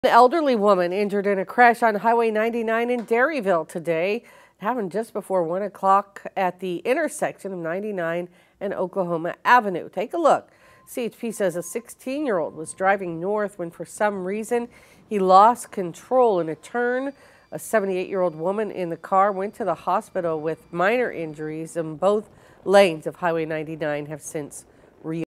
An elderly woman injured in a crash on Highway 99 in Derryville today. It happened just before 1 o'clock at the intersection of 99 and Oklahoma Avenue. Take a look. CHP says a 16-year-old was driving north when for some reason he lost control in a turn. A 78-year-old woman in the car went to the hospital with minor injuries, and both lanes of Highway 99 have since